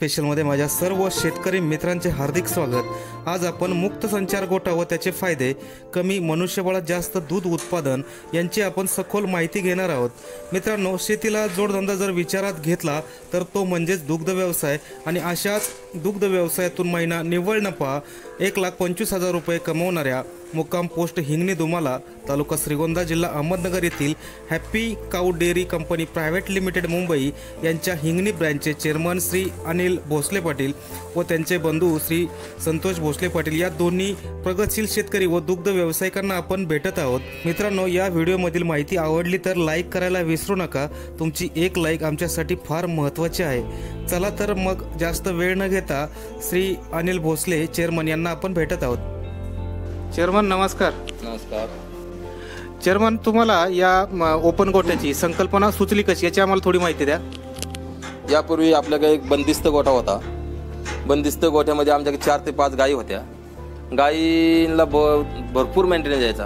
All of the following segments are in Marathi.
स्पेशलमध्ये माझ्या सर्व शेतकरी मित्रांचे हार्दिक स्वागत। आज आपण मुक्त संचार गोठा व त्याचे फायदे, कमी मनुष्यबळात जास्त दूध उत्पादन यांची आपण सखोल माहिती घेणार आहोत। मित्रांनो, शेतीला जोडधंदा जर विचारात घेतला तर तो म्हणजेच दुग्ध व्यवसाय आणि अशाच दुग्ध व्यवसायातून महिना निव्वळ नफा 1,25,000 रुपये कमवणाऱ्या मुक्काम पोस्ट हिंगणी दुमाला, तालुका श्रीगोंदा, जिल्हा अहमदनगर येथील Happy Cow Dairy Company Private Limited Mumbai यांच्या हिंगणी ब्रँचचे चेअरमन श्री अनिल भोसले पाटील व त्यांचे बंधू श्री संतोष भोसले पाटील या दोन्ही प्रगतशील शेतकरी व दुग्ध व्यावसायिकांना आपण भेटत आहोत। मित्रांनो, या व्हिडिओमधील माहिती आवडली तर लाईक करायला विसरू नका। तुमची एक लाईक आमच्यासाठी फार महत्त्वाची आहे। चला तर मग जास्त वेळ न घेता श्री अनिल भोसले चेअरमन यांना आपण भेटत आहोत। चेअरमन नमस्कार। नमस्कार चेअरमन, तुम्हाला या ओपन गोठ्याची संकल्पना सुचली कशी याची आम्हाला थोडी माहिती द्या। यापूर्वी आपल्याकडे एक बंदिस्त गोठा होता। बंदिस्त गोठ्यामध्ये आमच्याकडे 4 ते 5 गायी होत्या। गायींना भरपूर मेंटेनन्स यायचा।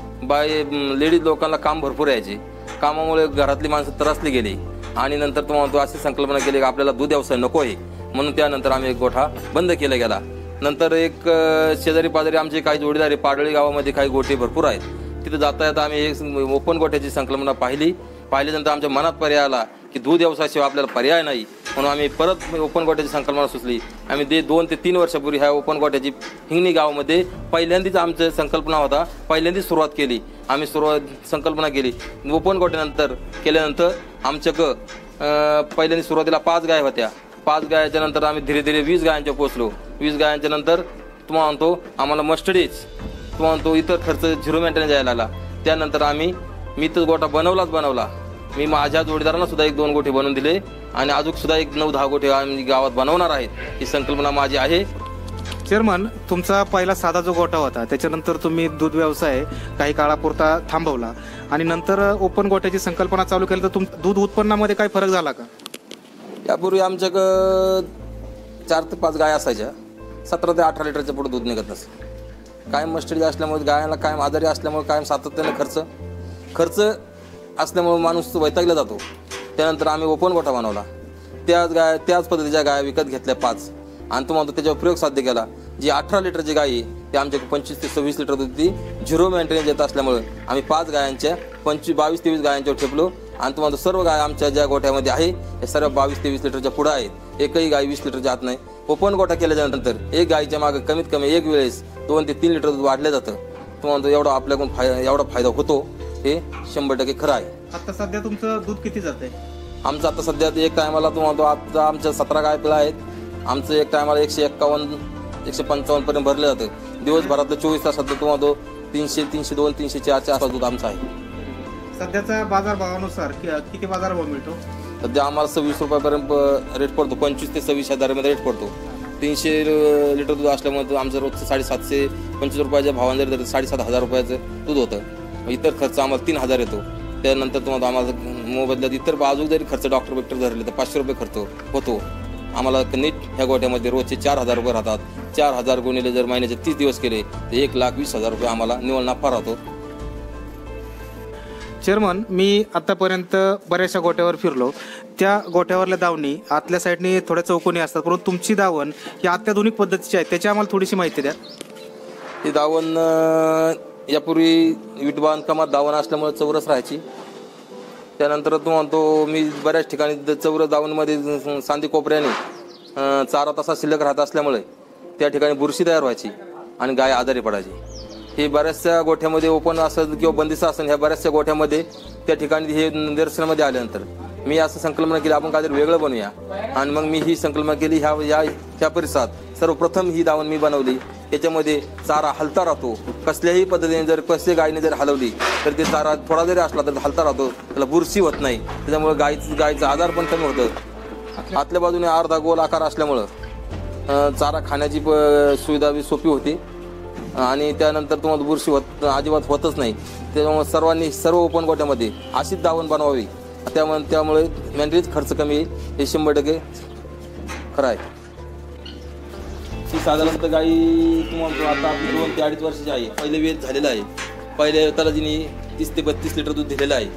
लेडीज लोकांना काम भरपूर यायचे। कामामुळे घरातली माणसं त्रासली गेली आणि नंतर तुम्हाला अशी संकल्पना केली की आपल्याला दूध व्यवसाय नको आहे, म्हणून त्यानंतर आम्ही एक गोठा बंद केला गेला। नंतर एक शेजारी पाजारी आमचे काही जोडीदार पाडळी गावामध्ये काही गोठे भरपूर आहेत, तिथे जाता येता आम्ही एक ओपन गोठ्याची संकल्पना पाहिल्यानंतर आमच्या मनात पर्याय आला की दूध व्यवसायाशिवाय आपल्याला पर्याय नाही, म्हणून आम्ही परत ओपन गोठ्याची संकल्पना सुचली। आम्ही 2 ते 3 वर्षापूर्वी ह्या ओपन गोठ्याची हिंगणी गावामध्ये पहिल्यांदाच आमची संकल्पना होता, पहिल्यांदाच सुरुवात केली। आम्ही संकल्पना केली ओपन गोठ्यानंतर केल्यानंतर आमच्याकडं पहिल्यांदा सुरुवातीला 5 गाय होत्या। 5 गायाच्या नंतर आम्ही धीरे धीरे 20 गायांच्या पोहोचलो। 20 गायांच्या नंतर तुम्हाला म्हणतो आम्हाला मस्टडीज तुम्हाला म्हणतो इतर खर्च 0 मेंटेनन्स यायला लागला। त्यानंतर मी तर गोठा बनवला। मी माझ्या जोडीदारांना सुद्धा 1-2 गोठे बनवून दिले आणि अजून सुद्धा 9-10 गोठे आम्ही गावात बनवणार आहेत। ही संकल्पना माझी आहे। चेअरमन, तुमचा पहिला साधा जो गोठा होता त्याच्यानंतर तुम्ही दूध व्यवसाय काही काळापुरता थांबवला आणि नंतर ओपन गोठ्याची संकल्पना चालू केली, तर दूध उत्पन्नामध्ये काही फरक झाला का? यापूर्वी आमच्याकडं 4 ते 5 गाय असायच्या। 17 ते 18 लिटरच्या पुढे दूध निघत नसे। कायम मस्टडी असल्यामुळे गायांना कायम आजारी असल्यामुळे कायम सातत्याने खर्च असल्यामुळे माणूस वैतागला जातो। त्यानंतर आम्ही ओपन गोठा बनवला। त्याच पद्धतीच्या गाय विकत घेतल्या 5 आणि तुम्हाला त्याच्यावर प्रयोग साध्य केला। जी 18 लिटरची गाय आहे ती आमच्याकडे 25 ते 26 लिटर दूध ती 0 मेंटेनन्स येत असल्यामुळे आम्ही 5 गायांच्या 22-23 गायांच्यावर ठेपलो आणि तुम्हाला सर्व गाय आमच्या ज्या गोठ्यामध्ये आहे हे सर्व 22-23 लिटरच्या पुढे आहेत। एकही गाय 20 लिटरच्या आत नाही। ओपन गोठा केल्यानंतर एक गायीच्या मागे कमीत कमी एक वेळेस 2 ते 3 लिटर दूध वाढलं जातं। तुम्हाला एवढा आपल्याकडून एवढा फायदा होतो, हे 100% खरं आहे। आता सध्या तुमचं दूध किती जाते? आमचं आता सध्या एक टायमाला तुम्हाला आता आमच्या 17 गाय पिळा आहेत। आमचं एक टायमाला 151-155 पर्यंत भरलं जातं। दिवसभरातलं 24 तासात तुम्हाला 300, 302, 304च्या आसपास दूध आमचं आहे। सध्याचा बाजार भावानुसार किती बाजार भाव मिळतो? सध्या आम्हाला 26 रुपयापर्यंत रेट पडतो। 25 ते 26 हजारामध्ये रेट पडतो। 300 लिटर दूध असल्यामुळे आमचं रोजचं 750-25 रुपयाच्या भावाने जर 7,500 रुपयाचं दूध होतं। इतर खर्च आम्हाला 3,000 येतो। त्यानंतर तुम्हाला आम्हाला मोबदल्यात इतर बाजूक जरी खर्च डॉक्टर धरले तर 500 रुपये खर्च होतो आम्हाला। नीट ह्या गोठ्यामध्ये रोजचे 4,000 रुपये राहतात। 4,000 गुणिले जर महिन्याचे 30 दिवस केले तर 1,20,000 रुपये आम्हाला निव्वळ नफा राहतो। चेअरमन, मी आतापर्यंत बऱ्याचशा गोठ्यावर फिरलो। त्या गोठ्यावरल्या दावणी आतल्या साईडने थोड्या चौकोनी असतात, परंतु तुमची दावण ही अत्याधुनिक पद्धतीची आहे, त्याची आम्हाला थोडीशी माहिती द्या। ही दावण यापूर्वी विट बांधकामात दावण असल्यामुळे चौरस राहायची। त्यानंतर तो मी बऱ्याच ठिकाणी चौरस दावणमध्ये सांदी कोपऱ्याने चारा तसा शिल्लक राहत असल्यामुळे त्या ठिकाणी बुरशी तयार व्हायची आणि गाय आजारी पडायची। हे बऱ्याचशा गोठ्यामध्ये ओपन असं किंवा बंदिस्त असेल ह्या बऱ्याचशा गोठ्यामध्ये त्या ठिकाणी हे निदर्शनामध्ये आल्यानंतर मी असं संकल्पना केली आपण काहीतरी वेगळं बनवूया आणि मग मी ही संकल्पना केली। ह्या परिसरात सर्वप्रथम ही दावण मी बनवली। याच्यामध्ये चारा हलता राहतो। कसल्याही पद्धतीने जर कसल्या गायीने जर हलवली तर ते चारा थोडा जरी असला तर हलता राहतो, त्याला बुरशी होत नाही। त्याच्यामुळे गायचं आजार पण कमी होतं। आतल्या बाजूने अर्धा गोल आकार असल्यामुळं चारा खाण्याची सुविधा बी सोपी होती आणि त्यानंतर तुम्हाला बुरशी अजिबात होतच नाही। त्याच्यामुळे सर्व ओपन गोठ्यामध्ये अशीच दावण बनवावी, त्यामुळे मेंटेनन्स खर्च कमी येईल, हे 100% खरं आहे। ही साधारणतः गाई तुम्हाला आता आपली 2 ते 2.5 वर्षाची आहे। पहिले वेध झालेला आहे। पहिल्या वेताला जिने 30 ते 32 लिटर दूध दिलेलं आहे।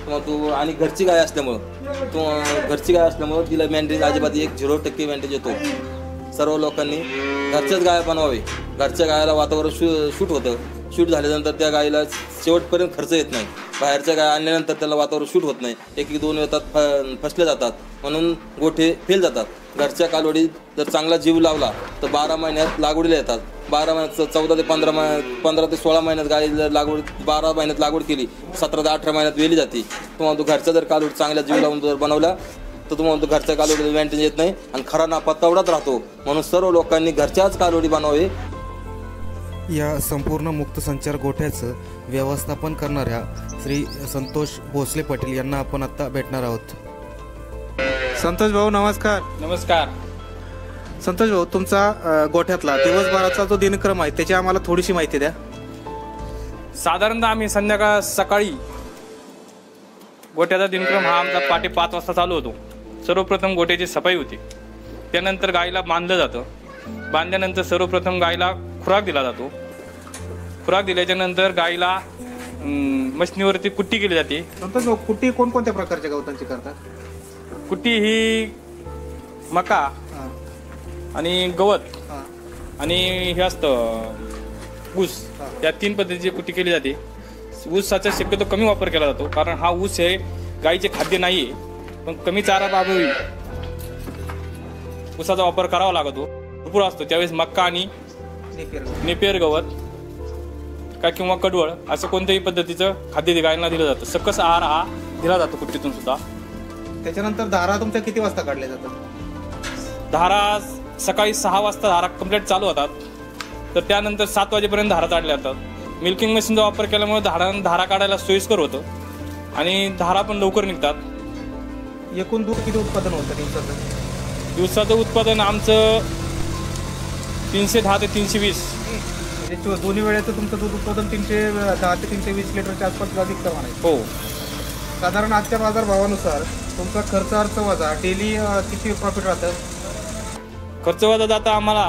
किंवा तू आणि घरची गाय असल्यामुळं तिला मेंटेन अजिबात 0% मेंटेन येतो. सर्व लोकांनी घरच्याच गाय बनवावे. घरच्या गायला वातावरण शूट होतं. शूट झाल्यानंतर त्या गायीला शेवटपर्यंत खर्च येत नाही. बाहेरच्या गाय आणल्यानंतर त्याला वातावरण शूट होत नाही. 1-2 येतात फसले जातात, म्हणून गोठे फेल जातात. घरच्या कालवडी जर चांगला जीव लावला तर 12 महिन्यात लागवडीला येतात. 12 महिन्यात 14 ते 15 ते 16 महिन्यात गाय जर लागवड 12 महिन्यात लागवड केली, 17 ते 18 महिन्यात वेली जाते. तुम्हाला तो घरचा जर कालवड चांगला जीव लावून जर बनवला तर तुम्हाला तो घरच्या कालवडी मेंटेन येत नाही आणि खरा नफा तेवढाच राहतो. म्हणून सर्व लोकांनी घरच्याच कालवडी बनवावे. या संपूर्ण मुक्त संचार गोठ्याचं व्यवस्थापन करणाऱ्या श्री संतोष भोसले पाटील यांना आपण आता भेटणार आहोत. संतोष भाऊ नमस्कार. नमस्कार. संतोष भाऊ, तुमचा गोठ्यातला दिवसभराचा जो दिनक्रम आहे त्याची आम्हाला थोडीशी माहिती द्या. साधारणतः आम्ही सकाळी गोठ्याचा दिनक्रम हा आमचा पहाटे 5 वाजता चालू होतो. सर्वप्रथम गोठ्याची सफाई होती. त्यानंतर गायीला बांधलं जातं. बांधल्यानंतर सर्वप्रथम गायीला खुराक दिला जातो. खुराक दिल्याच्या नंतर गायीला मशनीवरती कुट्टी केली जाते. संतोष भाऊ, कुट्टी कोणकोणत्या प्रकारच्या गवतांची करतात? कुट्टी ही मका आणि गवत आणि हे असतं ऊस, या 3 पद्धतीची कुट्टी केली जाते. ऊसाचा शक्यतो कमी वापर केला जातो, कारण हा ऊस हे गायीचे खाद्य नाही आहे. पण कमी चारा बाबी ऊसाचा वापर करावा लागतो. भरपूर असतो त्यावेळेस मक्का आणि नेपियर गवत का किंवा कडवळ असं कोणत्याही पद्धतीचं खाद्य गायींना दिलं जातं. सकस आहार हा दिला जातो कुट्टीतून सुद्धा. त्याच्यानंतर धारा तुमच्या किती वाजता काढल्या जातात? धारा सकाळी 6 वाजता धारा कंप्लीट चालू होतात. तर त्यानंतर 7 वाजेपर्यंत धारा काढल्या जातात. मिल्किंग मशीनचा वापर केल्यामुळे धारा काढायला सोयीस्कर होतं आणि धारा पण लवकर निघतात. एकूण दूध किती उत्पादन होतं दिवसाचं उत्पादन आमचं 310 ते 320. म्हणजे दोन्ही वेळेचं तुमचं दूध उत्पादन 310 ते 320 लिटरच्या आसपास अधिक प्रमाण आहे. हो. साधारण आजच्या बाजार भावानुसार तुमचा खर्च अर्थ वजा डेली किती प्रॉफिट राहतं? खर्च वजा जाता आम्हाला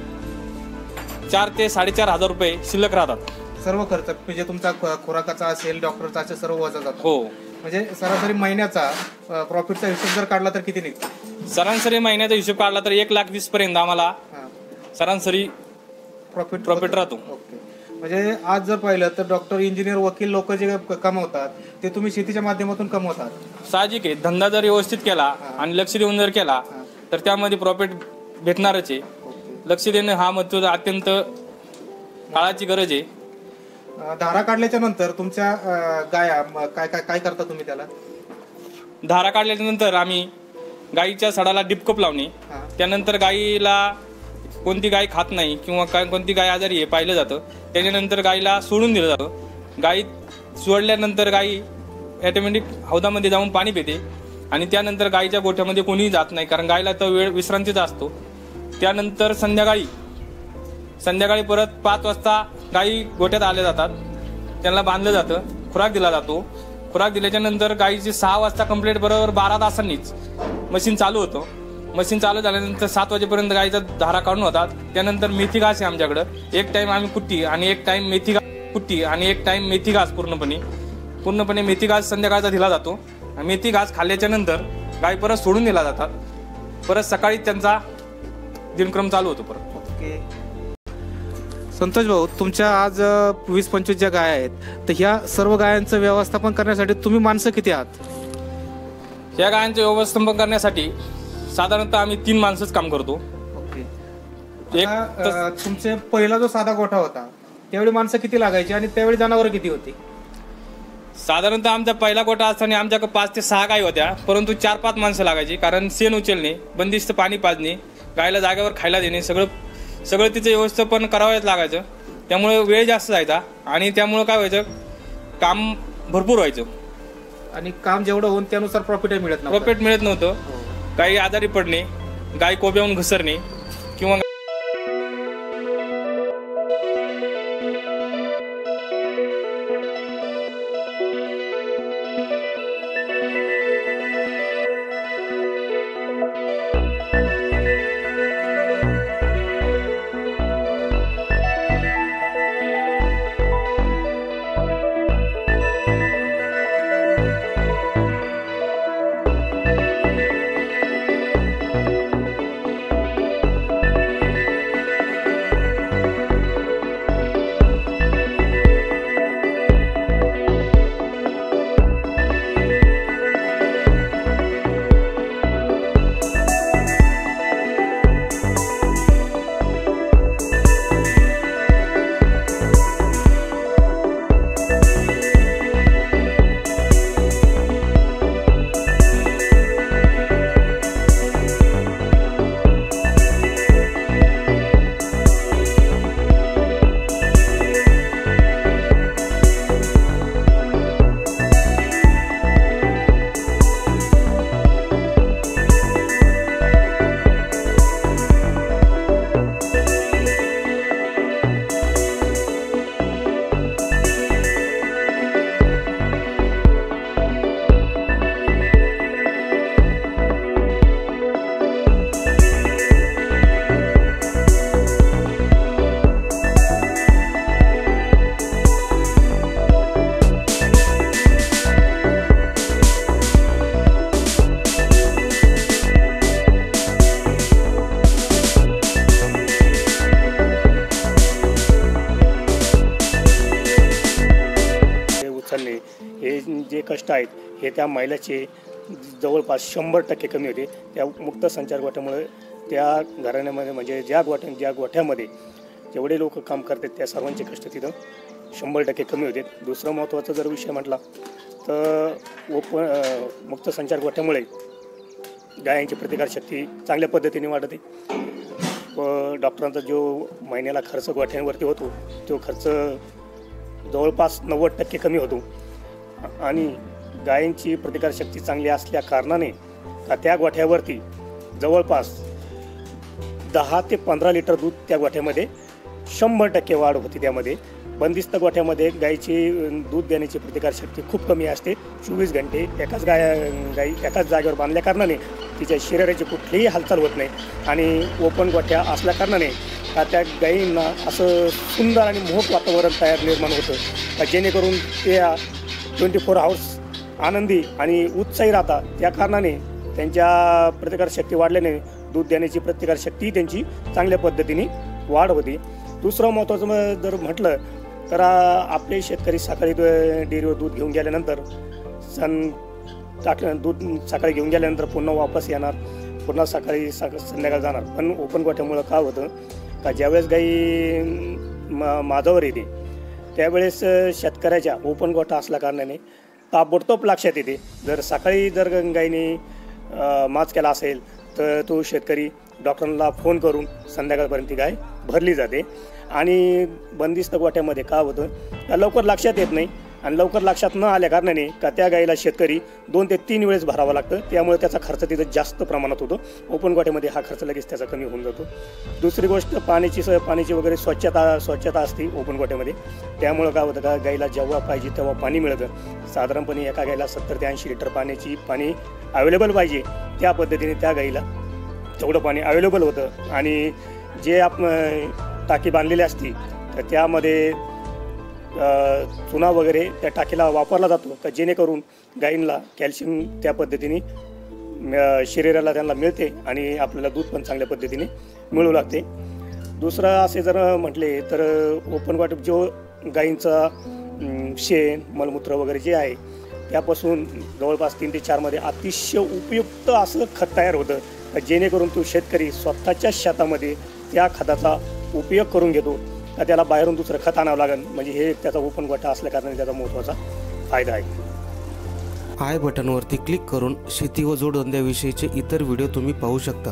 4 ते 4.5 हजार रुपये शिल्लक राहतात. सर्व खर्च म्हणजे तुमचा खुराकाचा असेल, डॉक्टरचा असेल, सर्व वजा जातो. हो. म्हणजे सरासरी महिन्याचा प्रॉफिटचा हिशोब जर काढला तर किती निघतो? सरासरी महिन्याचा हिशोब काढला तर 1,20,000 पर्यंत आम्हाला सरासरी प्रॉफिट राहतो. ओके. म्हणजे आज जर पाहिलं तर डॉक्टर, इंजिनियर, वकील लोक जे कमवतात ते तुम्ही शेतीच्या माध्यमातून कमवतात. साहजिक आहे. धंदा जर व्यवस्थित केला आणि लक्ष देऊन जर केला तर त्यामध्ये प्रॉफिट भेटणारच आहे. लक्ष देणं हा महत्त्व अत्यंत काळाची गरज आहे. धारा काढल्याच्या नंतर तुमच्या गाया काय करता तुम्ही त्याला? धारा काढल्याच्या नंतर आम्ही गाईच्या सडाला डिपकप लावणे. त्यानंतर गाईला कोणती गाय खात नाही किंवा कोणती गाय आजारी आहे पाहिलं जातं. त्याच्यानंतर गाईला सोडून दिलं जातं. गाई सोडल्यानंतर गाई ऑटोमॅटिक हौदामध्ये जाऊन पाणी पिते आणि त्यानंतर गाईच्या गोठ्यामध्ये कोणीही जात नाही, कारण गाईला तर वेळ विश्रांतीचा असतो. त्यानंतर संध्याकाळी परत 5 वाजता गाई गोठ्यात आल्या जातात. त्यांना बांधलं जातं. खुराक दिला जातो. खुराक दिल्याच्या नंतर गाईची 6 वाजता कंप्लीट बरोबर 12 तासांनीच मशीन चालू होतं. मशीन चालू झाल्यानंतर 7 वाजेपर्यंत गाईचा धारा काढून होतात. त्यानंतर मेथी घास आहे आमच्याकडं. एक टाइम आम्ही कुट्टी आणि एक टाइम मेथी घास पूर्णपणे मेथी घास संध्याकाळचा दिला जातो. मेथी घास खाल्ल्याच्या नंतर गाय परत सोडून दिला जातात. परत सकाळी त्यांचा दिनक्रम चालू होतो परत. ओके. संतोष भाऊ, तुमच्या आज 20-25 ज्या गाय आहेत तर ह्या सर्व गायांचं व्यवस्थापन करण्यासाठी तुम्ही माणसं किती आहात? या गायांचं व्यवस्थापन करण्यासाठी साधारणतः आम्ही 3 माणसंच काम करतो. ओके. तुमचे पहिला जो साधा गोठा होता त्यावेळी माणसं किती लागायची आणि त्यावेळी जनावरं किती होती? साधारणतः आमचा पहिला गोठा असताना आमच्याकडे 5 ते 6 गाय होत्या, परंतु 4-5 माणसं लागायची. कारण शेण उचलणे, बंदिस्त पाणी पाजणे, गायला जागेवर खायला देणे, सगळं तिचं व्यवस्थापन करावंच लागायचं. त्यामुळे वेळ जास्त जायचा आणि त्यामुळे काय व्हायचं, काम भरपूर व्हायचं आणि काम जेवढं होऊन त्यानुसार प्रॉफिट मिळत नव्हतं. गाई आजारी पडणे, गाय कोब्याहून घसरणे किंवा जे कष्ट आहेत हे त्या महिलाचे जवळपास 100% कमी होते. त्या मुक्त संचार गोठ्यामुळे त्या घराण्यामध्ये म्हणजे ज्या गोठ्यामध्ये जेवढे लोक काम करतात त्या सर्वांचे कष्ट तिथं 100% कमी होते. दुसरा महत्त्वाचा जर विषय म्हटला तर मुक्त संचार गोठ्यामुळे गायांची प्रतिकारशक्ती चांगल्या पद्धतीने वाढते. डॉक्टरांचा जो महिन्याला खर्च गोठ्यांवरती होतो तो खर्च जवळपास 90% कमी होतो. आणि गायींची प्रतिकारशक्ती चांगली असल्या कारणाने त्या गोठ्यावरती जवळपास 10 ते 15 लिटर दूध त्या गोठ्यामध्ये 100% वाढ होती. त्यामध्ये बंदिस्त गोठ्यामध्ये गायीची दूध देण्याची प्रतिकारशक्ती खूप कमी असते. 24 घंटे एकाच एकाच जागेवर बांधल्या कारणाने तिच्या शरीराची कुठलीही हालचाल होत नाही. आणि ओपन गोठ्या असल्या कारणाने त्या गायींना असं सुंदर आणि मोहक वातावरण निर्माण होतं जेणेकरून त्या 24 आवर्स आनंदी आणि उत्साही राहतात. त्या कारणाने त्यांच्या प्रतिकारशक्ती वाढल्याने दूध देण्याची प्रतिकारशक्ती त्यांची चांगल्या पद्धतीने वाढ होती. दुसरं महत्त्वाचं जर म्हटलं तर आपले शेतकरी सकाळी डेअरीवर दूध घेऊन गेल्यानंतर दूध सकाळी घेऊन गेल्यानंतर पुन्हा वापस येणार, पुन्हा सकाळी संध्याकाळी जाणार. पण ओपन गोठ्यामुळं काय होतं का ज्यावेळेस गाई माझावर येते त्यावेळेस शेतकऱ्याच्या ओपन गोठा असल्या कारणाने ताबडतोब लक्षात येते. जर सकाळी जर गायीने माज केला असेल तर तो शेतकरी डॉक्टरांना फोन करून संध्याकाळपर्यंत ती गाय भरली जाते. आणि बंदिस्त गोठ्यामध्ये काय होतं त्या लवकर लक्षात येत नाही. आणि लवकर लक्षात न आल्या कारणाने का त्या गायीला शेतकरी 2 ते 3 वेळेस भरावं लागतं. त्यामुळे त्याचा खर्च तिथं जास्त प्रमाणात होतो. ओपन गोठ्यामध्ये हा खर्च लगेच त्याचा कमी होऊन जातो. दुसरी गोष्ट पाण्याची वगैरे स्वच्छता असते ओपन गोठ्यामध्ये. त्यामुळं काय होतं का गायीला जेव्हा पाहिजे तेव्हा पाणी मिळतं. साधारणपणे एका गायीला 70 ते 80 लिटर पाणी अवेलेबल पाहिजे. त्या पद्धतीने त्या गायीला तेवढं पाणी अवेलेबल होतं. आणि जे टाकी बांधलेली असती तर त्यामध्ये चुना वगैरे त्या टाकीला वापरला जातो तर जेणेकरून गायींना कॅल्शियम त्या पद्धतीने शरीराला त्यांना मिळते आणि आपल्याला दूध पण चांगल्या पद्धतीने मिळू लागते. दुसरं असे जर म्हटले तर ओपन गोठ्यात जो गायींचा शेण मलमूत्र वगैरे जे आहे त्यापासून जवळपास 3 ते 4 मध्ये अतिशय उपयुक्त असं खत तयार होतं जेणेकरून तो शेतकरी स्वतःच्या शेतामध्ये त्या खताचा उपयोग करून घेतो. तर त्याला बाहेरून दुसरं खत आणावं लागेल. म्हणजे हे त्याचा ओपन गोठा असल्या कारणाने त्याचा महत्त्वाचा फायदा आहे. आय बटनवरती क्लिक करून शेती व जोडधंद्याविषयीचे इतर व्हिडिओ तुम्ही पाहू शकता.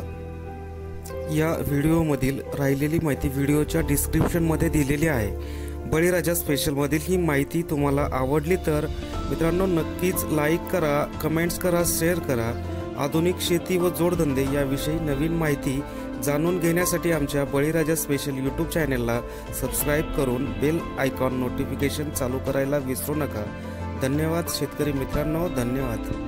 या व्हिडिओमधील राहिलेली माहिती व्हिडिओच्या डिस्क्रिप्शनमध्ये दिलेली आहे. बळीराजा स्पेशलमधील ही माहिती तुम्हाला आवडली तर मित्रांनो नक्कीच लाईक करा, कमेंट्स करा, शेअर करा. आधुनिक शेती व जोडधंदे याविषयी नवीन माहिती जाणून घेण्यासाठी आमच्या बळीराजा स्पेशल यूट्यूब चॅनलला सबस्क्राईब करून बेल आयकॉन नोटिफिकेशन चालू करायला विसरू नका. धन्यवाद शेतकरी मित्रांनो, धन्यवाद.